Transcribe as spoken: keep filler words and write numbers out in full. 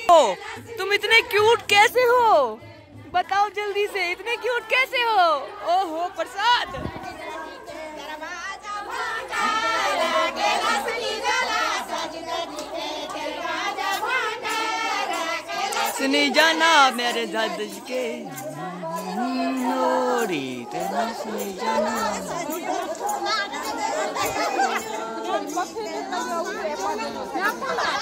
ओ, तुम इतने क्यूट कैसे हो? बताओ जल्दी से, इतने क्यूट कैसे हो? ओहो प्रसाद। सुनी जाना मेरे दर्द के सुनी जाना।